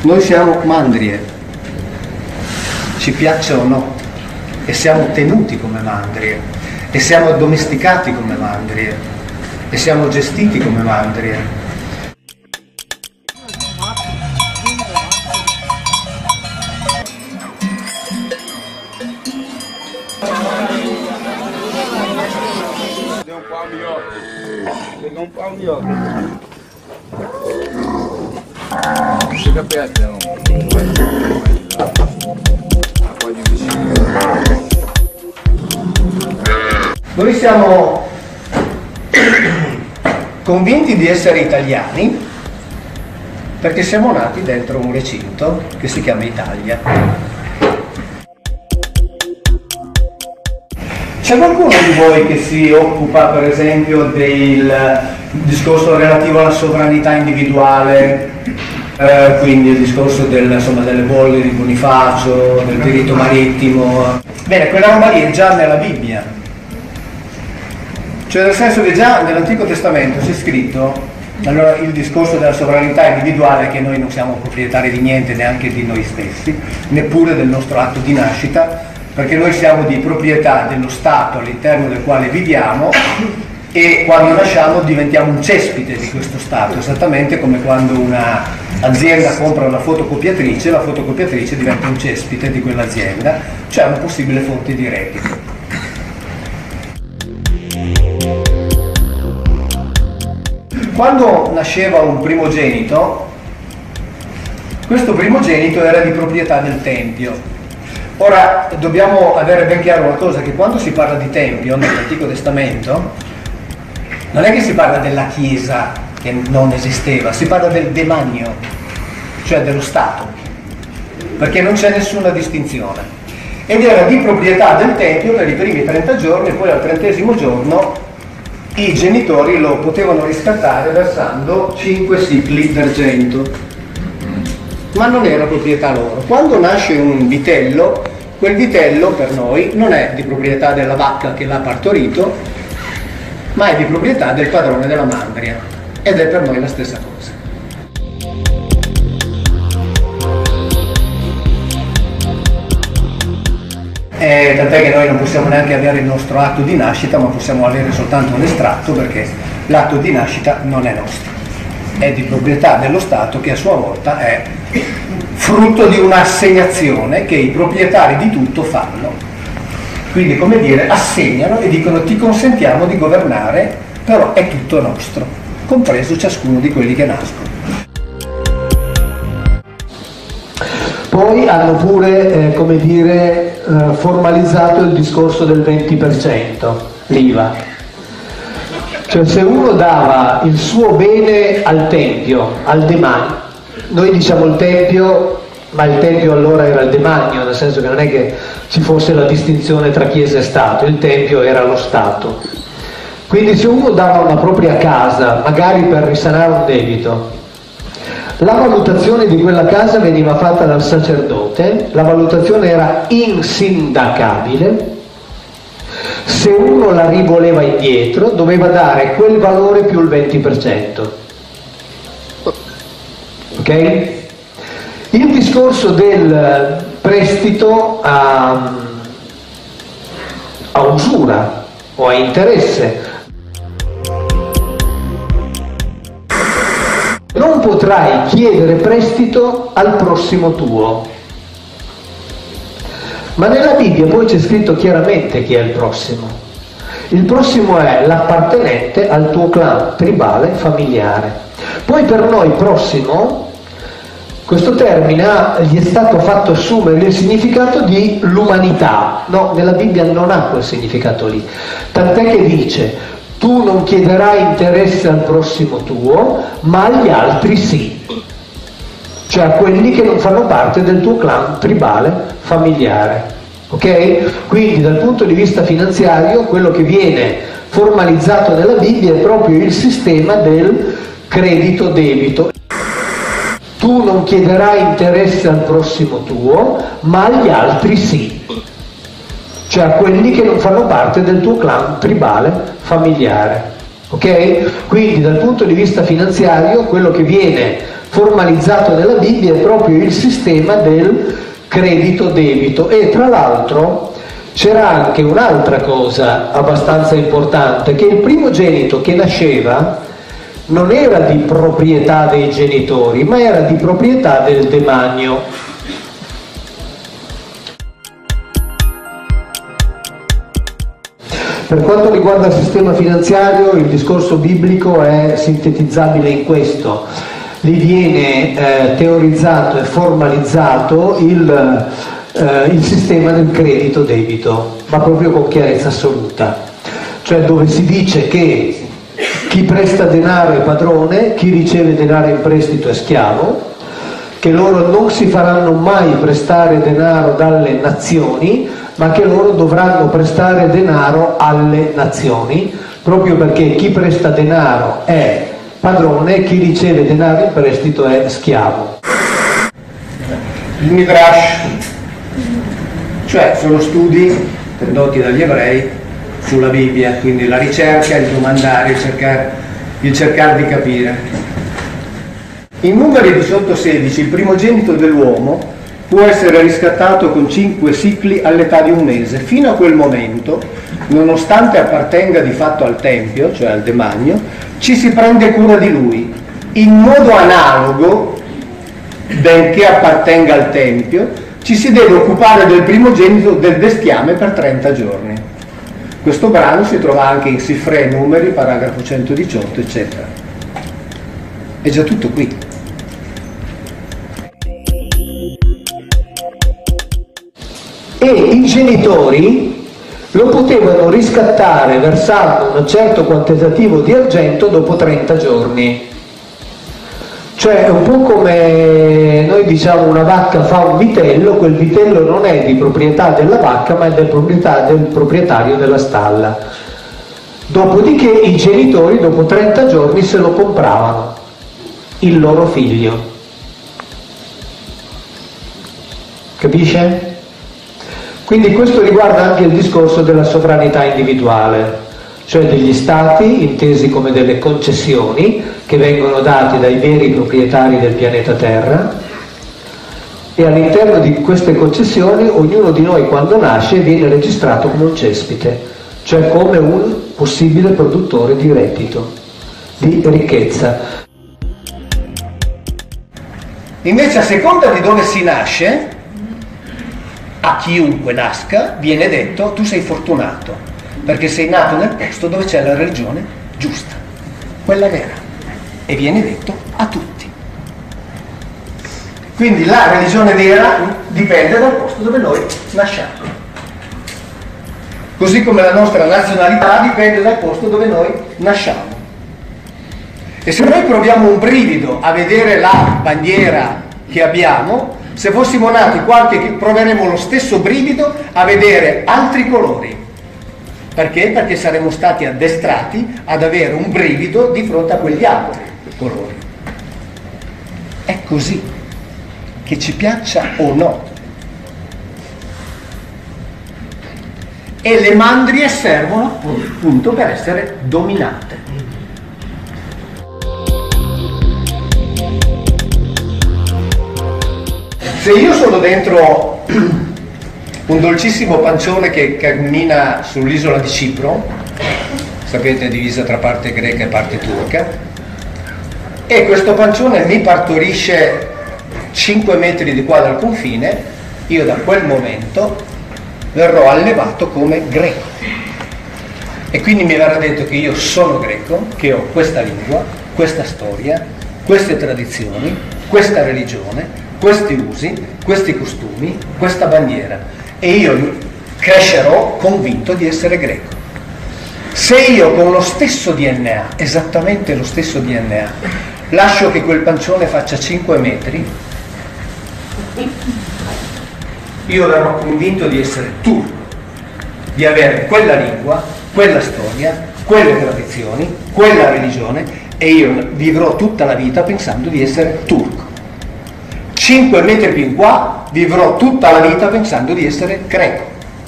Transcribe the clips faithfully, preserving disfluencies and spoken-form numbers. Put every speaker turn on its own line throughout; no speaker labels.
Noi siamo mandrie, ci piaccia o no, e siamo tenuti come mandrie, e siamo addomesticati come mandrie, e siamo gestiti come mandrie.
Pegou um pau minhoca. Chega perto, pode investir.
Noi siamo convinti di essere italiani perché siamo nati dentro un recinto che si chiama Italia. C'è qualcuno di voi che si occupa per esempio del discorso relativo alla sovranità individuale, eh, quindi il discorso del, insomma, delle bolle di Bonifacio, del diritto marittimo? Bene, quella roba lì è già nella Bibbia, cioè nel senso che già nell'Antico Testamento c'è scritto allora, il discorso della sovranità individuale, che noi non siamo proprietari di niente, neanche di noi stessi, neppure del nostro atto di nascita, perché noi siamo di proprietà dello Stato all'interno del quale viviamo e quando nasciamo diventiamo un cespite di questo Stato, esattamente come quando un'azienda compra una fotocopiatrice, la fotocopiatrice diventa un cespite di quell'azienda, cioè una possibile fonte di reddito. Quando nasceva un primogenito, questo primogenito era di proprietà del Tempio. Ora dobbiamo avere ben chiaro una cosa, che quando si parla di Tempio nell'Antico Testamento non è che si parla della Chiesa che non esisteva, si parla del demanio, cioè dello Stato, perché non c'è nessuna distinzione. Ed era di proprietà del Tempio per i primi trenta giorni e poi al trentesimo giorno i genitori lo potevano riscattare versando cinque sicli d'argento. Ma non era proprietà loro. Quando nasce un vitello, quel vitello per noi non è di proprietà della vacca che l'ha partorito, ma è di proprietà del padrone della mandria, ed è per noi la stessa cosa. E tant'è che noi non possiamo neanche avere il nostro atto di nascita, ma possiamo avere soltanto un estratto, perché l'atto di nascita non è nostro, è di proprietà dello Stato, che a sua volta è frutto di un'assegnazione che i proprietari di tutto fanno. Quindi, come dire, assegnano e dicono: ti consentiamo di governare, però è tutto nostro, compreso ciascuno di quelli che nascono.
Poi hanno pure, eh, come dire, eh, formalizzato il discorso del venti per cento, l'I V A. Cioè, se uno dava il suo bene al Tempio, al demanio, noi diciamo il Tempio, ma il Tempio allora era il demanio, nel senso che non è che ci fosse la distinzione tra Chiesa e Stato, il Tempio era lo Stato. Quindi se uno dava una propria casa, magari per risanare un debito, la valutazione di quella casa veniva fatta dal sacerdote, la valutazione era insindacabile. Se uno la rivoleva indietro, doveva dare quel valore più il venti per cento. Ok? Il discorso del prestito a, a usura o a interesse. Non potrai chiedere prestito al prossimo tuo. Ma nella Bibbia poi c'è scritto chiaramente chi è il prossimo. Il prossimo è l'appartenente al tuo clan tribale familiare. Poi per noi prossimo, questo termine gli è stato fatto assumere il significato di l'umanità. No, nella Bibbia non ha quel significato lì. Tant'è che dice: tu non chiederai interesse al prossimo tuo, ma agli altri sì. Cioè a quelli che non fanno parte del tuo clan tribale familiare. Ok? Quindi dal punto di vista finanziario quello che viene formalizzato nella Bibbia è proprio il sistema del credito-debito. Tu non chiederai interesse al prossimo tuo, ma agli altri sì. Cioè a quelli che non fanno parte del tuo clan tribale familiare. Ok? Quindi dal punto di vista finanziario quello che viene formalizzato nella Bibbia è proprio il sistema del credito-debito. E tra l'altro c'era anche un'altra cosa abbastanza importante, che il primogenito che nasceva non era di proprietà dei genitori, ma era di proprietà del demanio. Per quanto riguarda il sistema finanziario, il discorso biblico è sintetizzabile in questo: lì viene eh, teorizzato e formalizzato il, eh, il sistema del credito-debito, ma proprio con chiarezza assoluta, cioè dove si dice che chi presta denaro è padrone, chi riceve denaro in prestito è schiavo, che loro non si faranno mai prestare denaro dalle nazioni, ma che loro dovranno prestare denaro alle nazioni, proprio perché chi presta denaro è padrone, chi riceve denaro in prestito è schiavo.
Il Midrash, cioè sono studi condotti dagli ebrei sulla Bibbia, quindi la ricerca, il domandare, il cercare, il cercare di capire. In Numeri diciotto sedici il primogenito dell'uomo può essere riscattato con cinque sicli all'età di un mese. Fino a quel momento, nonostante appartenga di fatto al tempio, cioè al demanio, ci si prende cura di lui. In modo analogo, benché appartenga al tempio, ci si deve occupare del primogenito del bestiame per trenta giorni. Questo brano si trova anche in Sifrei Numeri, paragrafo centodiciotto, eccetera. È già tutto qui.
E i genitori lo potevano riscattare versando un certo quantitativo di argento dopo trenta giorni. Cioè è un po' come noi diciamo una vacca fa un vitello, quel vitello non è di proprietà della vacca ma è di proprietà del proprietario della stalla. Dopodiché i genitori dopo trenta giorni se lo compravano, il loro figlio. Capisce? Quindi questo riguarda anche il discorso della sovranità individuale, cioè degli stati intesi come delle concessioni che vengono date dai veri proprietari del pianeta Terra, e all'interno di queste concessioni ognuno di noi quando nasce viene registrato come un cespite, cioè come un possibile produttore di reddito, di ricchezza.
Invece a seconda di dove si nasce, a chiunque nasca viene detto: tu sei fortunato perché sei nato nel posto dove c'è la religione giusta, quella vera, e viene detto a tutti. Quindi la religione vera dipende dal posto dove noi nasciamo, così come la nostra nazionalità dipende dal posto dove noi nasciamo. E se noi proviamo un brivido a vedere la bandiera che abbiamo, se fossimo nati qualche, proveremo lo stesso brivido a vedere altri colori. Perché? Perché saremmo stati addestrati ad avere un brivido di fronte a quegli altri colori. È così, che ci piaccia o no. E le mandrie servono appunto per essere dominate. Se io sono dentro un dolcissimo pancione che cammina sull'isola di Cipro, sapete, divisa tra parte greca e parte turca, e questo pancione mi partorisce cinque metri di qua dal confine, io da quel momento verrò allevato come greco. E quindi mi verrà detto che io sono greco, che ho questa lingua, questa storia, queste tradizioni, questa religione, questi usi, questi costumi, questa bandiera, e io crescerò convinto di essere greco. Se io con lo stesso D N A, esattamente lo stesso D N A, lascio che quel pancione faccia cinque metri, io verrò convinto di essere turco, di avere quella lingua, quella storia, quelle tradizioni, quella religione, e io vivrò tutta la vita pensando di essere turco. cinque metri più in qua vivrò tutta la vita pensando di essere greco.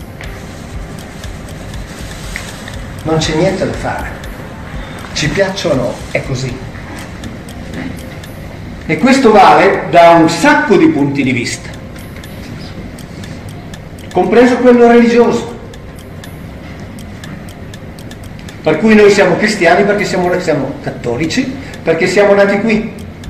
Non c'è niente da fare, ci piaccia o no, è così. E questo vale da un sacco di punti di vista, compreso quello religioso. Per cui noi siamo cristiani perché siamo, siamo cattolici, perché siamo nati qui.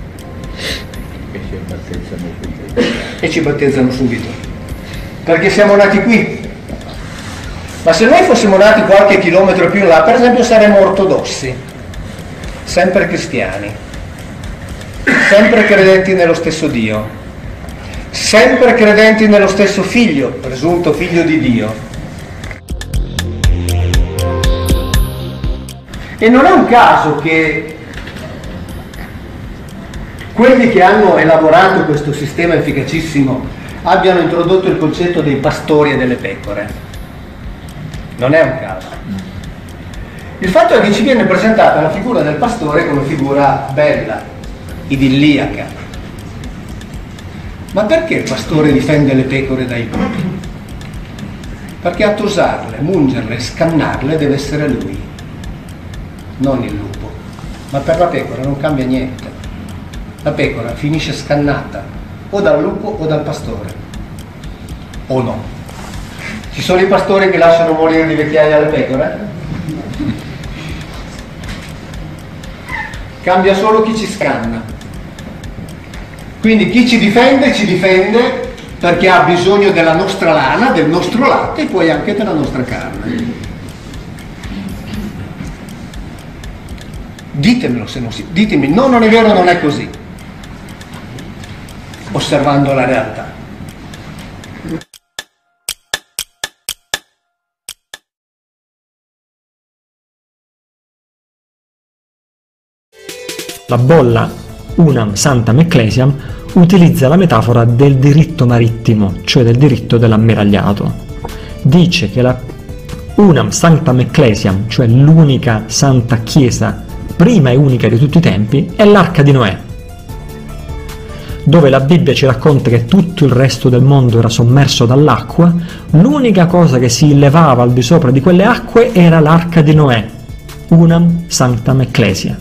E ci battezzano subito. Perché siamo nati qui. Ma se noi fossimo nati qualche chilometro più in là, per esempio, saremmo ortodossi, sempre cristiani, sempre credenti nello stesso Dio, sempre credenti nello stesso figlio, presunto figlio di Dio. E non è un caso che quelli che hanno elaborato questo sistema efficacissimo abbiano introdotto il concetto dei pastori e delle pecore. Non è un caso. Il fatto è che ci viene presentata la figura del pastore come figura bella, idilliaca. Ma perché il pastore difende le pecore dai lupi? Perché a tosarle, mungerle, scannarle deve essere lui, non il lupo. Ma per la pecora non cambia niente. La pecora finisce scannata o dal lupo o dal pastore. O no? Ci sono i pastori che lasciano morire di vecchiaia le pecore? Cambia solo chi ci scanna. Quindi chi ci difende, ci difende perché ha bisogno della nostra lana, del nostro latte e poi anche della nostra carne. Ditemelo se non si... Ditemi, no, non è vero, non è così. Osservando la realtà.
La bolla Unam Sanctam Ecclesiam utilizza la metafora del diritto marittimo, cioè del diritto dell'ammiragliato. Dice che la Unam Sanctam Ecclesiam, cioè l'unica santa chiesa, prima e unica di tutti i tempi, è l'Arca di Noè, dove la Bibbia ci racconta che tutto il resto del mondo era sommerso dall'acqua, l'unica cosa che si levava al di sopra di quelle acque era l'Arca di Noè, Unam Sanctam Ecclesia.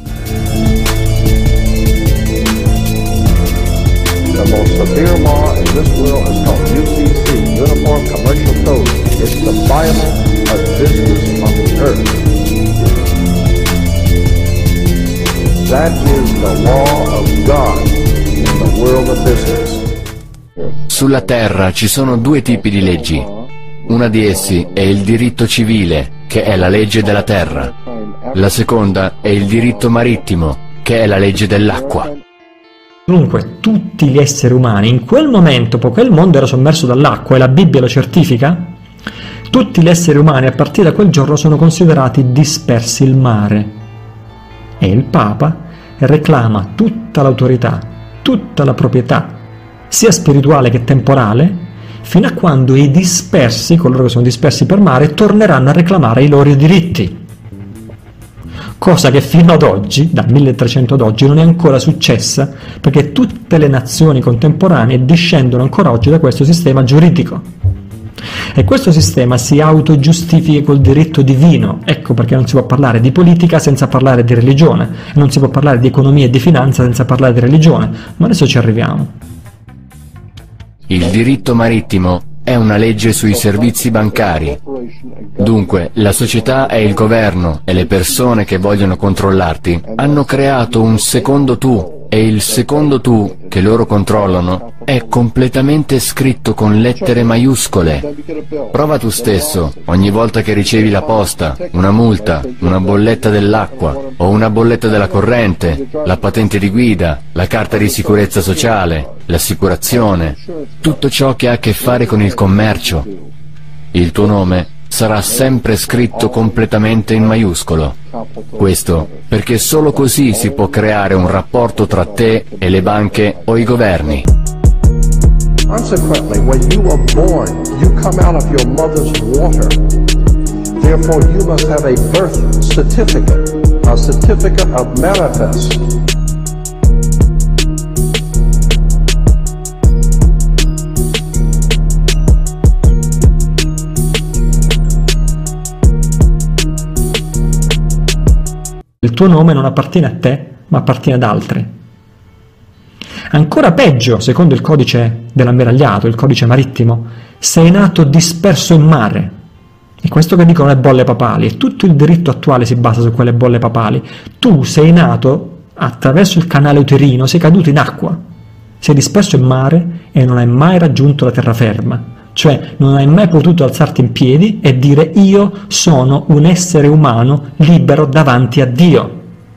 The most severe law in this world is called U C C, Uniform Commercial Code. It's the Bible of business on the earth. That is the law of God in the world of business.
Sulla Terra ci sono due tipi di leggi. Una di essi è il diritto civile, che è la legge della terra. La seconda è il diritto marittimo, che è la legge dell'acqua.
Dunque, tutti gli esseri umani, in quel momento, poiché il mondo era sommerso dall'acqua e la Bibbia lo certifica, tutti gli esseri umani a partire da quel giorno sono considerati dispersi il mare. E il Papa reclama tutta l'autorità, tutta la proprietà, sia spirituale che temporale, fino a quando i dispersi, coloro che sono dispersi per mare, torneranno a reclamare i loro diritti. Cosa che fino ad oggi, dal milletrecento ad oggi, non è ancora successa, perché tutte le nazioni contemporanee discendono ancora oggi da questo sistema giuridico. E questo sistema si autogiustifica col diritto divino, ecco perché non si può parlare di politica senza parlare di religione, non si può parlare di economia e di finanza senza parlare di religione, ma adesso ci arriviamo.
Il diritto marittimo è una legge sui servizi bancari. Dunque, la società e il governo e le persone che vogliono controllarti hanno creato un secondo tu, e il secondo tu che loro controllano è completamente scritto con lettere maiuscole. Prova tu stesso, ogni volta che ricevi la posta, una multa, una bolletta dell'acqua o una bolletta della corrente, la patente di guida, la carta di sicurezza sociale, l'assicurazione, tutto ciò che ha a che fare con il commercio. Il tuo nome sarà sempre scritto completamente in maiuscolo. Questo perché solo così si può creare un rapporto tra te e le banche o i governi.
Consequently, when you are born, you come out of your mother's water. Therefore, you must have a birth certificate, a certificate of manifest.
Il tuo nome non appartiene a te, ma appartiene ad altri. Ancora peggio, secondo il codice dell'ammiragliato, il codice marittimo, sei nato disperso in mare. E questo che dicono le bolle papali, e tutto il diritto attuale si basa su quelle bolle papali. Tu sei nato attraverso il canale uterino, sei caduto in acqua, sei disperso in mare e non hai mai raggiunto la terraferma. Cioè non hai mai potuto alzarti in piedi e dire io sono un essere umano libero davanti a Dio.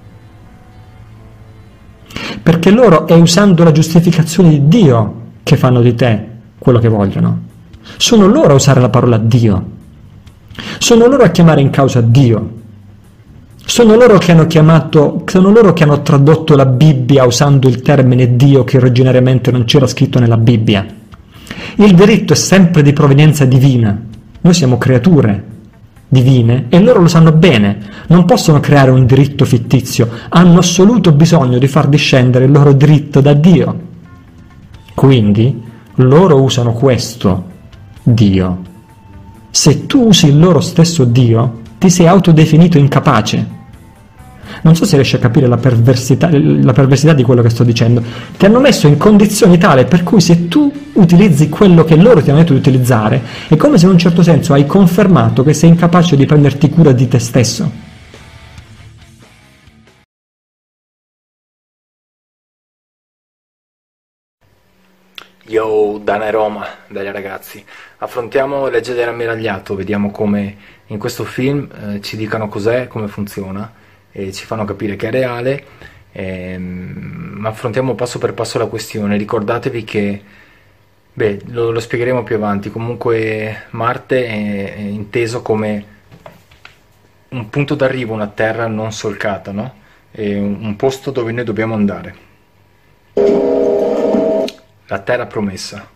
Perché loro è usando la giustificazione di Dio che fanno di te quello che vogliono. Sono loro a usare la parola Dio. Sono loro a chiamare in causa Dio. Sono loro che hanno chiamato, sono loro che hanno tradotto la Bibbia usando il termine Dio che originariamente non c'era scritto nella Bibbia. Il diritto è sempre di provenienza divina. Noi siamo creature divine e loro lo sanno bene. Non possono creare un diritto fittizio. Hanno assoluto bisogno di far discendere il loro diritto da Dio. Quindi loro usano questo Dio. Se tu usi il loro stesso Dio, ti sei autodefinito incapace. Non so se riesci a capire la perversità, la perversità di quello che sto dicendo. Ti hanno messo in condizioni tale per cui se tu utilizzi quello che loro ti hanno detto di utilizzare, è come se in un certo senso hai confermato che sei incapace di prenderti cura di te stesso.
Yo, Dana e Roma, dai ragazzi. Affrontiamo Legge dell'ammiragliato, vediamo come in questo film eh, ci dicano cos'è, come funziona, e ci fanno capire che è reale, ehm, ma affrontiamo passo per passo la questione. Ricordatevi che, beh, lo, lo spiegheremo più avanti, comunque Marte è, è inteso come un punto d'arrivo, una terra non solcata, no? È un, un posto dove noi dobbiamo andare. La terra promessa.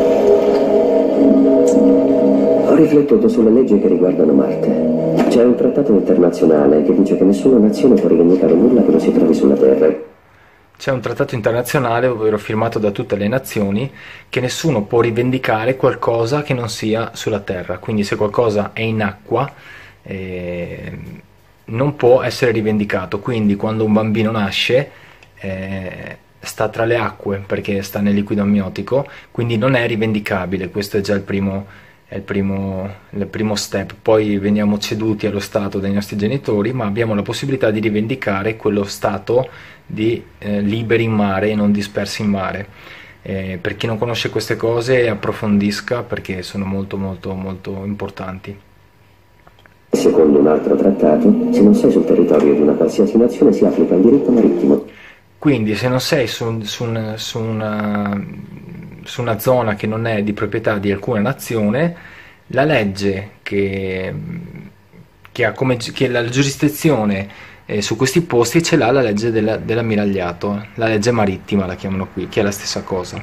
Ho riflettuto sulle leggi che riguardano Marte. C'è un trattato internazionale che dice che nessuna nazione può rivendicare nulla che non si trovi sulla Terra.
C'è un trattato internazionale, ovvero firmato da tutte le nazioni, che nessuno può rivendicare qualcosa che non sia sulla Terra. Quindi se qualcosa è in acqua, eh, non può essere rivendicato. Quindi quando un bambino nasce, eh, sta tra le acque perché sta nel liquido amniotico, quindi non è rivendicabile. Questo è già il primo, è il primo, il primo step. Poi veniamo ceduti allo stato dei nostri genitori, ma abbiamo la possibilità di rivendicare quello stato di eh, liberi in mare e non dispersi in mare. Eh, per chi non conosce queste cose approfondisca, perché sono molto molto molto importanti.
Secondo un altro trattato, se non sei sul territorio di una qualsiasi nazione si applica il diritto marittimo.
Quindi se non sei su, su, una, su, una, su una zona che non è di proprietà di alcuna nazione, la legge che, che ha come che la giurisdizione eh, su questi posti ce l'ha la legge della, dell'ammiragliato, la legge marittima la chiamano qui, che è la stessa cosa.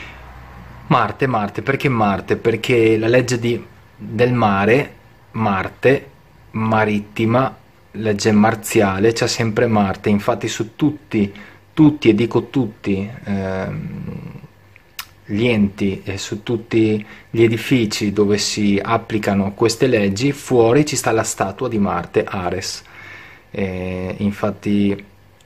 Marte, Marte, perché Marte? Perché la legge di, del mare, Marte, marittima, legge marziale, c'è sempre Marte. Infatti su tutti tutti, e dico tutti, ehm, gli enti e su tutti gli edifici dove si applicano queste leggi, fuori ci sta la statua di Marte, Ares. E infatti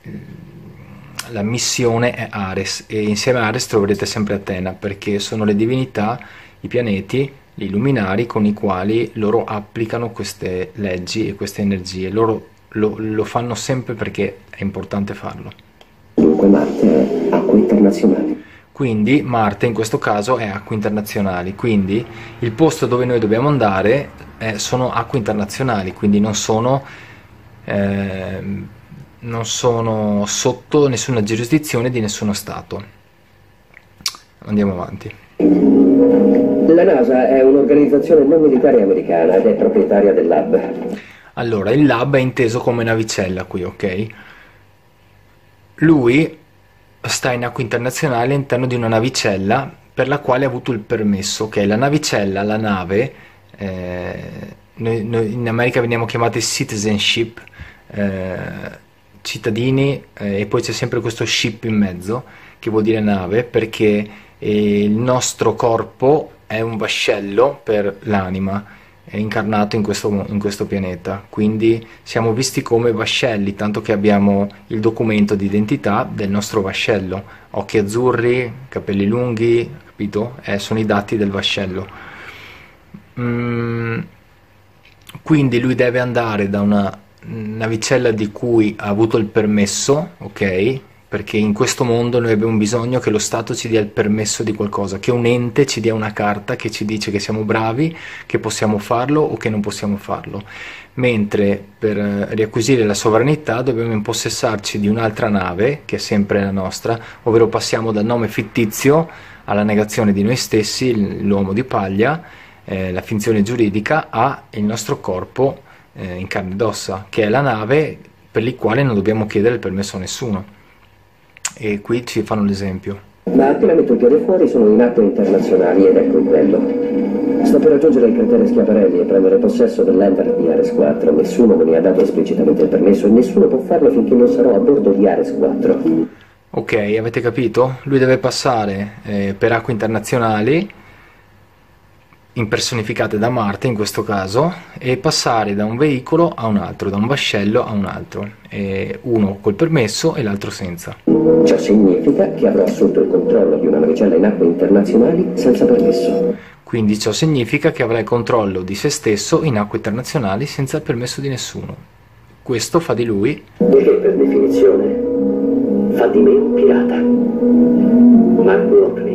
la missione è Ares, e insieme a Ares troverete sempre Atena, perché sono le divinità, i pianeti, gli luminari con i quali loro applicano queste leggi e queste energie. Loro lo, lo fanno sempre perché è importante farlo.
Dunque Marte è acque internazionali.
Quindi Marte in questo caso è acque internazionali, quindi il posto dove noi dobbiamo andare è, sono acque internazionali, quindi non sono, eh, non sono sotto nessuna giurisdizione di nessuno Stato. Andiamo avanti.
La NASA è un'organizzazione non militare americana ed è proprietaria del lab.
Allora, il lab è inteso come navicella qui, ok? Lui sta in acque internazionali all'interno di una navicella per la quale ha avuto il permesso, che è la navicella, la nave, eh, noi, noi in America veniamo chiamati citizenship, eh, cittadini, eh, e poi c'è sempre questo ship in mezzo, che vuol dire nave, perché eh, il nostro corpo è un vascello per l'anima, è incarnato in questo, in questo pianeta, quindi siamo visti come vascelli, tanto che abbiamo il documento di identità del nostro vascello, occhi azzurri, capelli lunghi, capito? Eh, sono i dati del vascello. Mm, quindi lui deve andare da una navicella di cui ha avuto il permesso, ok? Perché in questo mondo noi abbiamo bisogno che lo Stato ci dia il permesso di qualcosa, che un ente ci dia una carta che ci dice che siamo bravi, che possiamo farlo o che non possiamo farlo. Mentre per riacquisire la sovranità dobbiamo impossessarci di un'altra nave, che è sempre la nostra, ovvero passiamo dal nome fittizio alla negazione di noi stessi, l'uomo di paglia, eh, la finzione giuridica, a il nostro corpo eh, in carne ed ossa, che è la nave per il quale non dobbiamo chiedere il permesso a nessuno. E qui ci fanno l'esempio.
Ma appena metto il piede fuori sono in acque internazionali ed ecco il bello. Sto per raggiungere il cratere Schiaparelli e prendere possesso dell'Ender di Ares quattro. Nessuno me ne ha dato esplicitamente il permesso e nessuno può farlo finché non sarò a bordo di Ares quattro.
Ok, avete capito? Lui deve passare eh, per acque internazionali, impersonificate da Marte in questo caso, e passare da un veicolo a un altro, da un vascello a un altro, e uno col permesso e l'altro senza.
Ciò significa che avrò assunto il controllo di una navicella in acque internazionali senza permesso.
Quindi ciò significa che avrà il controllo di se stesso in acque internazionali senza il permesso di nessuno. Questo fa di lui,
e che per definizione fa di me un pirata. Mark Watney,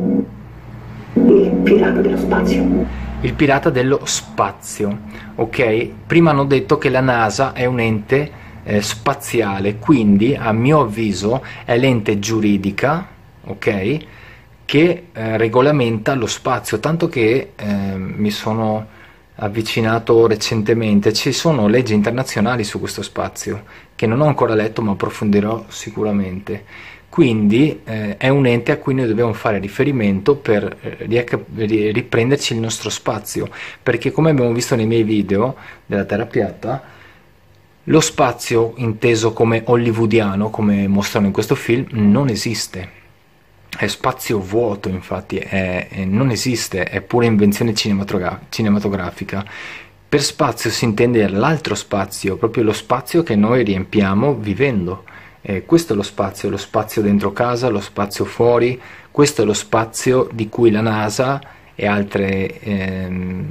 il pirata dello spazio.
il pirata dello spazio. Ok, prima hanno detto che la NASA è un ente eh, spaziale, quindi a mio avviso è l'ente giuridica, ok, che eh, regolamenta lo spazio, tanto che eh, mi sono avvicinato recentemente, ci sono leggi internazionali su questo spazio che non ho ancora letto ma approfondirò sicuramente. Quindi eh, è un ente a cui noi dobbiamo fare riferimento per eh, riprenderci il nostro spazio, perché come abbiamo visto nei miei video della Terra piatta, lo spazio inteso come hollywoodiano, come mostrano in questo film, non esiste. È spazio vuoto, infatti, è, è, non esiste, è pura invenzione cinematogra- cinematografica. Per spazio si intende l'altro spazio, proprio lo spazio che noi riempiamo vivendo. Eh, questo è lo spazio, lo spazio dentro casa, lo spazio fuori, questo è lo spazio di cui la NASA e altre, ehm,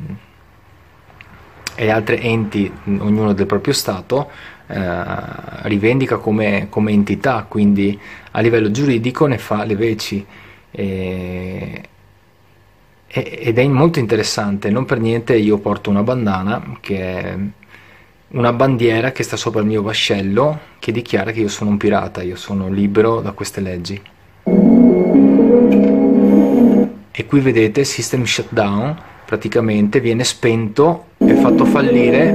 e altre enti, ognuno del proprio stato, eh, rivendica come, come entità, quindi a livello giuridico ne fa le veci. E, ed è molto interessante, non per niente io porto una bandana che è una bandiera che sta sopra il mio vascello che dichiara che io sono un pirata, io sono libero da queste leggi. E qui vedete System Shutdown, praticamente viene spento e fatto fallire,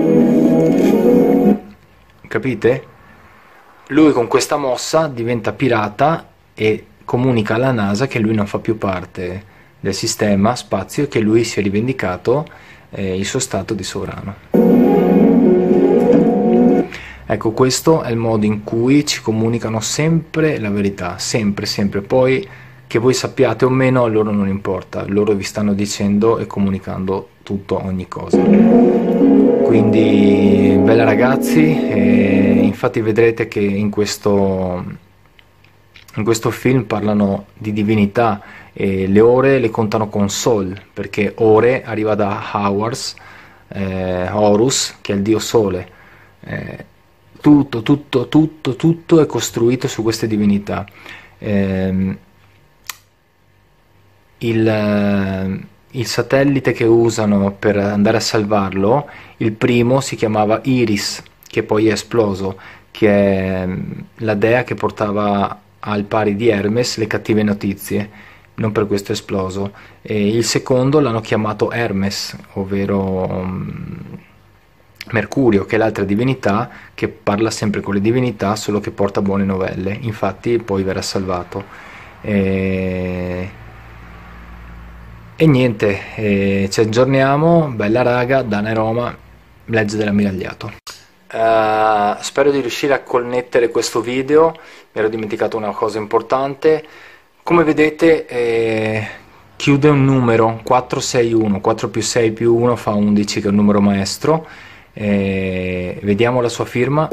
capite? Lui con questa mossa diventa pirata e comunica alla NASA che lui non fa più parte del sistema spazio e che lui si è rivendicato eh, il suo stato di sovrano. Ecco, questo è il modo in cui ci comunicano sempre la verità, sempre, sempre. Poi che voi sappiate o meno, a loro non importa, loro vi stanno dicendo e comunicando tutto, ogni cosa. Quindi, bella ragazzi, e infatti vedrete che in questo, in questo film parlano di divinità e le ore le contano con Sol, perché ore arriva da Horus, eh, Horus, che è il dio sole. Eh, tutto, tutto, tutto, tutto è costruito su queste divinità. Eh, il, il satellite che usano per andare a salvarlo, il primo si chiamava Iris, che poi è esploso, che è la dea che portava al pari di Hermes le cattive notizie, non per questo è esploso. E il secondo l'hanno chiamato Hermes, ovvero um, Mercurio, che è l'altra divinità che parla sempre con le divinità, solo che porta buone novelle, infatti poi verrà salvato. E, e niente, e ci aggiorniamo, bella raga, Dana Roma, legge dell'ammiragliato. Uh, spero di riuscire a connettere questo video, mi ero dimenticato una cosa importante. Come vedete, eh, chiude un numero quattro sei uno, quattro più sei più uno fa undici, che è un numero maestro. Eh, vediamo la sua firma,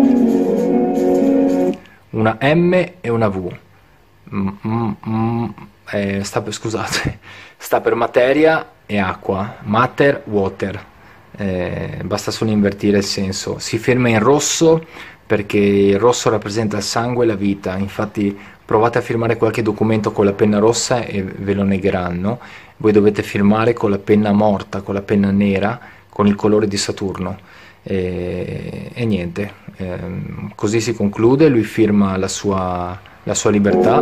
una M e una V. Mm, mm, mm, eh, sta per, scusate, sta per materia e acqua, matter, water. Eh, basta solo invertire il senso. Si firma in rosso perché il rosso rappresenta il sangue e la vita. Infatti provate a firmare qualche documento con la penna rossa e ve lo negheranno. Voi dovete firmare con la penna morta, con la penna nera, con il colore di Saturno. E, e niente, eh, così si conclude. Lui firma la sua, la sua libertà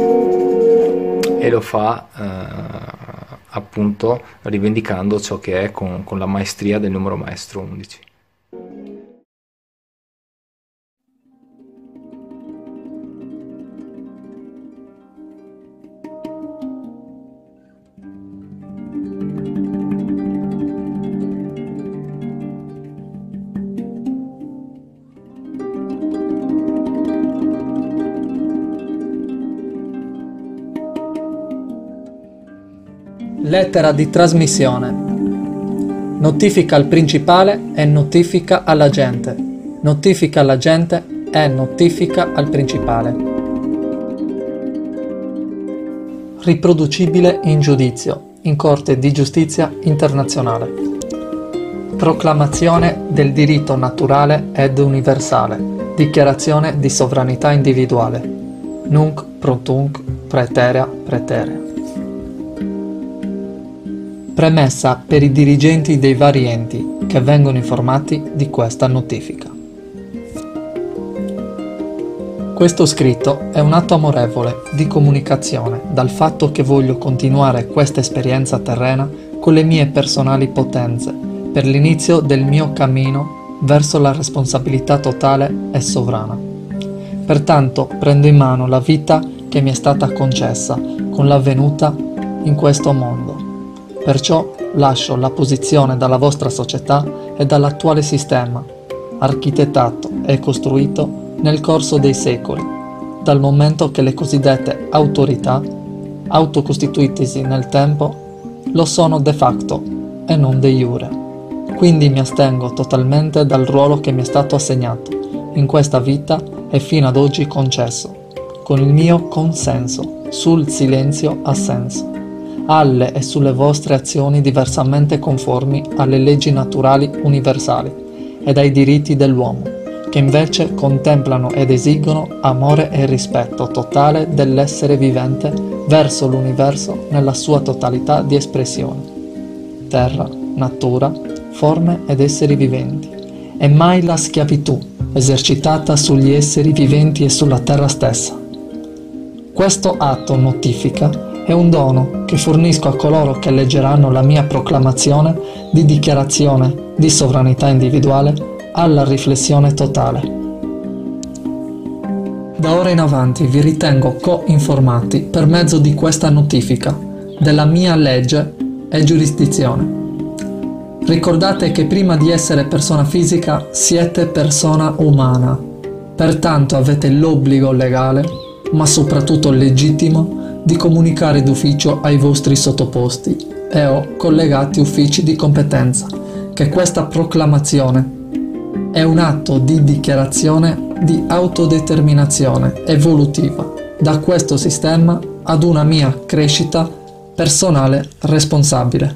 e lo fa eh, appunto rivendicando ciò che è con, con la maestria del numero maestro undici.
Lettera di trasmissione. Notifica al principale e notifica alla gente. Notifica alla gente e notifica al principale. Riproducibile in giudizio, in Corte di Giustizia Internazionale. Proclamazione del diritto naturale ed universale. Dichiarazione di sovranità individuale. Nunc pro tunc praeterea praeterea. Premessa per i dirigenti dei vari enti che vengono informati di questa notifica. Questo scritto è un atto amorevole di comunicazione dal fatto che voglio continuare questa esperienza terrena con le mie personali potenze per l'inizio del mio cammino verso la responsabilità totale e sovrana. Pertanto prendo in mano la vita che mi è stata concessa con la venuta in questo mondo. Perciò lascio la posizione dalla vostra società e dall'attuale sistema, architettato e costruito nel corso dei secoli, dal momento che le cosiddette autorità, autocostituitesi nel tempo, lo sono de facto e non de iure. Quindi mi astengo totalmente dal ruolo che mi è stato assegnato in questa vita e fino ad oggi concesso, con il mio consenso sul silenzio assenso, alle e sulle vostre azioni diversamente conformi alle leggi naturali universali ed ai diritti dell'uomo, che invece contemplano ed esigono amore e rispetto totale dell'essere vivente verso l'universo nella sua totalità di espressione. Terra, natura, forme ed esseri viventi, e mai la schiavitù esercitata sugli esseri viventi e sulla terra stessa. Questo atto notifica è un dono che fornisco a coloro che leggeranno la mia proclamazione di dichiarazione di sovranità individuale alla riflessione totale. Da ora in avanti vi ritengo co-informati per mezzo di questa notifica della mia legge e giurisdizione. Ricordate che prima di essere persona fisica siete persona umana, pertanto avete l'obbligo legale, ma soprattutto legittimo, di comunicare d'ufficio ai vostri sottoposti e o collegati uffici di competenza che questa proclamazione è un atto di dichiarazione di autodeterminazione evolutiva da questo sistema ad una mia crescita personale responsabile.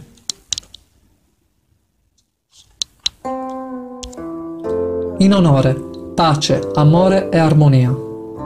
In onore, pace, amore e armonia.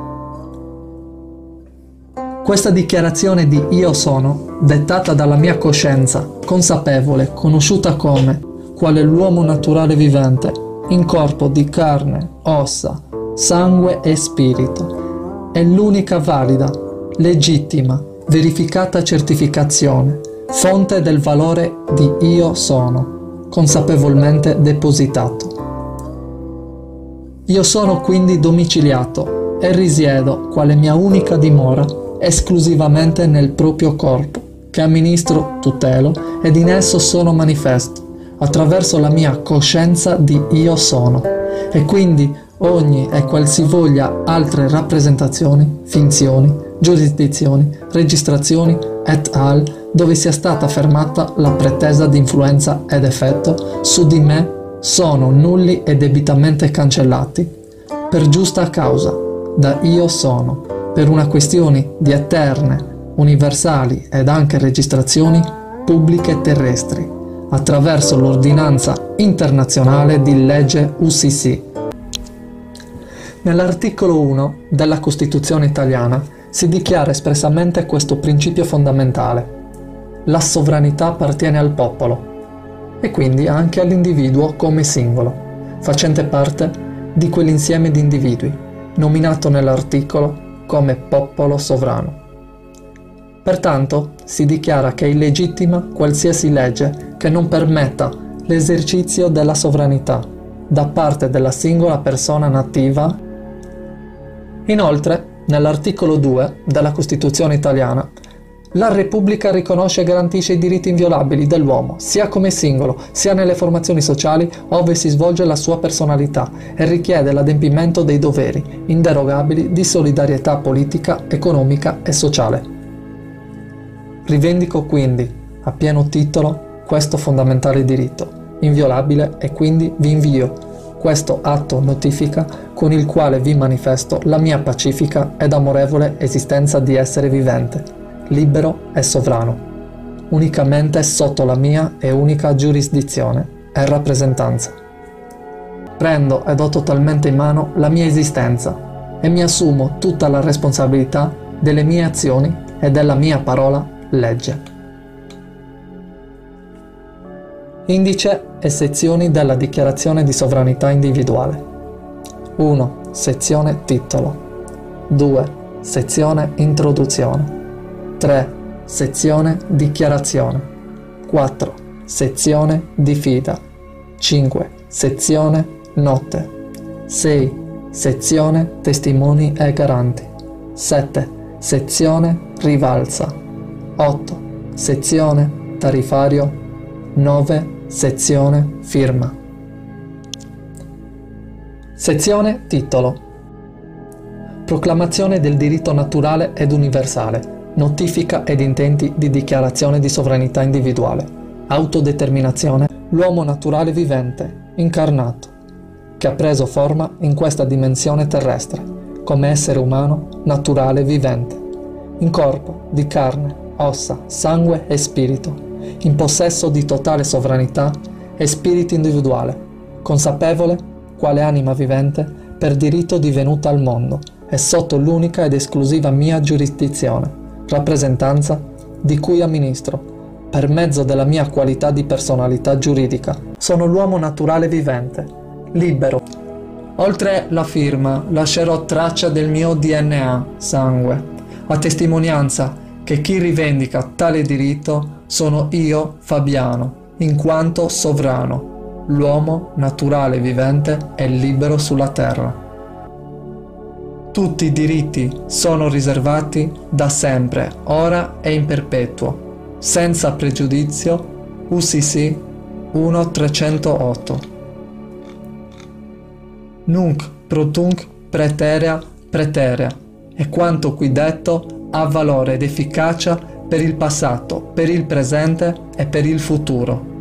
Questa dichiarazione di io sono, dettata dalla mia coscienza, consapevole, conosciuta come, quale l'uomo naturale vivente, in corpo di carne, ossa, sangue e spirito, è l'unica valida, legittima, verificata certificazione, fonte del valore di io sono, consapevolmente depositato. Io sono quindi domiciliato e risiedo, quale mia unica dimora, esclusivamente nel proprio corpo, che amministro, tutelo ed in esso sono manifesto, attraverso la mia coscienza di io sono, e quindi ogni e qualsivoglia altre rappresentazioni, finzioni, giurisdizioni, registrazioni et al., dove sia stata affermata la pretesa di influenza ed effetto su di me, sono nulli e debitamente cancellati, per giusta causa, da io sono, per una questione di eterne, universali ed anche registrazioni pubbliche terrestri, attraverso l'ordinanza internazionale di legge U C C. Nell'articolo uno della Costituzione italiana si dichiara espressamente questo principio fondamentale: la sovranità appartiene al popolo e quindi anche all'individuo come singolo, facente parte di quell'insieme di individui, nominato nell'articolo come popolo sovrano. Pertanto si dichiara che è illegittima qualsiasi legge che non permetta l'esercizio della sovranità da parte della singola persona nativa. Inoltre, nell'articolo due della Costituzione italiana, la Repubblica riconosce e garantisce i diritti inviolabili dell'uomo, sia come singolo, sia nelle formazioni sociali ove si svolge la sua personalità, e richiede l'adempimento dei doveri inderogabili di solidarietà politica, economica e sociale. Rivendico quindi, a pieno titolo, questo fondamentale diritto, inviolabile, e quindi vi invio questo atto notifica con il quale vi manifesto la mia pacifica ed amorevole esistenza di essere vivente, libero e sovrano, unicamente sotto la mia e unica giurisdizione e rappresentanza. Prendo ed ho totalmente in mano la mia esistenza e mi assumo tutta la responsabilità delle mie azioni e della mia parola legge. Indice e sezioni della Dichiarazione di sovranità individuale. uno. Sezione titolo. due. Sezione introduzione. tre. Sezione dichiarazione. quattro. Sezione diffida. cinque. Sezione note. sei. Sezione testimoni e garanti. sette. Sezione rivalsa. otto. Sezione tariffario. nove. Sezione firma. Sezione titolo. Proclamazione del diritto naturale ed universale. Notifica ed intenti di dichiarazione di sovranità individuale. Autodeterminazione. L'uomo naturale vivente, incarnato, che ha preso forma in questa dimensione terrestre, come essere umano naturale vivente, in corpo di carne, ossa, sangue e spirito, in possesso di totale sovranità e spirito individuale, consapevole, quale anima vivente, per diritto divenuta al mondo e sotto l'unica ed esclusiva mia giurisdizione, rappresentanza, di cui amministro, per mezzo della mia qualità di personalità giuridica. Sono l'uomo naturale vivente, libero. Oltre la firma lascerò traccia del mio D N A, sangue, a testimonianza che chi rivendica tale diritto sono io, Fabiano, in quanto sovrano, l'uomo naturale vivente e libero sulla terra. Tutti i diritti sono riservati da sempre, ora e in perpetuo, senza pregiudizio. U C C uno trecentootto. Nunc protunc praeterea praeterea, e quanto qui detto ha valore ed efficacia per il passato, per il presente e per il futuro.